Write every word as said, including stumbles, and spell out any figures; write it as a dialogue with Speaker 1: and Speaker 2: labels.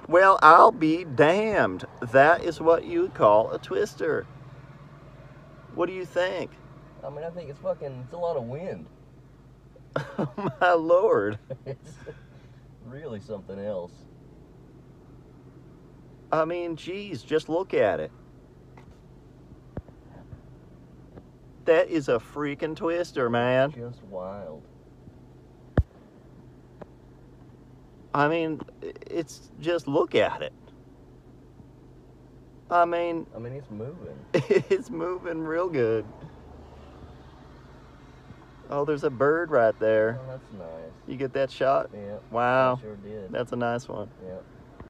Speaker 1: Well, I'll be damned. That is what you would call a twister. What do you think?
Speaker 2: I mean, I think it's fucking, it's a lot of wind.
Speaker 1: Oh my lord.
Speaker 2: It's really something else.
Speaker 1: I mean, geez, just look at it. That is a freaking twister, man.
Speaker 2: Just wild.
Speaker 1: I mean, it's just look at it. I mean,
Speaker 2: I mean, it's moving.
Speaker 1: it's moving real good. Oh, there's a bird right there.
Speaker 2: Oh, that's nice.
Speaker 1: You get that shot?
Speaker 2: Yeah.
Speaker 1: Wow.
Speaker 2: I sure did.
Speaker 1: That's a nice one.
Speaker 2: Yeah.